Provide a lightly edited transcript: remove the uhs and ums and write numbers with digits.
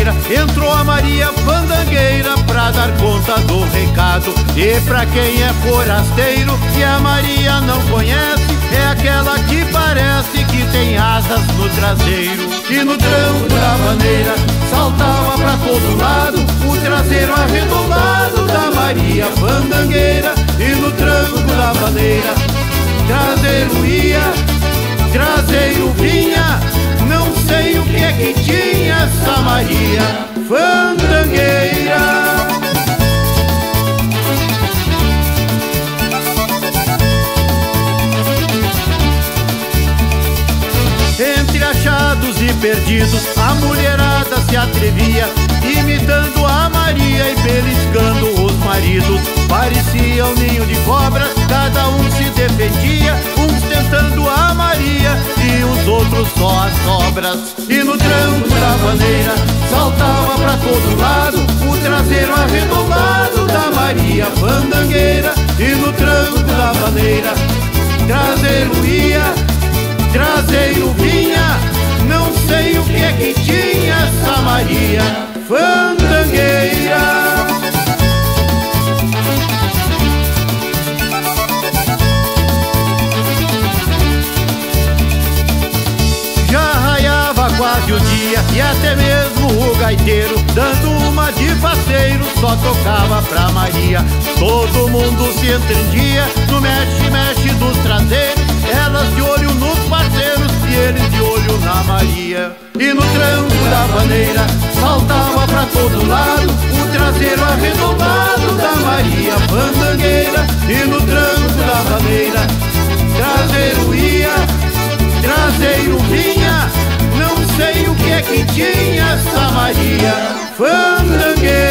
bandeira, entrou a Maria fandangueira pra dar conta do recado. E pra quem é forasteiro e a Maria não conhece, é aquela que parece que tem asas no traseiro. E no tranco da bandeira saltava pra todo lado o traseiro arredondado da Maria fandangueira. E no tranco da bandeira traseiro ia, traseiro vinha, não sei o que é que tinha essa Maria fandangueira. Entre achados e perdidos a mulherada se atrevia, imitando a Maria e beliscando os maridos. Parecia um ninho de cobras, cada um se defendia, uns tentando a Maria e os outros só as sobras. E no tranco da bandeira saltava pra todo lado o traseiro arredondado da Maria fandangueira. E no tranco da bandeira traseiro ia, traseiro vinha, não sei o que é que tinha essa Maria fandangueira. Já raiava quase o dia e até mesmo o gaiteiro, dando uma de faceiro, só tocava pra Maria. Todo mundo se entendia no mexe-mexe dos traseiros, elas de olho nos parceiros e eles de olho na Maria. E no tranco da bandeira saltava pra todo lado o traseiro arredondado da Maria fandangueira. E no tranco da bandeira traseiro ia, traseiro vinha, não sei o que é que tinha essa Maria fandangueira.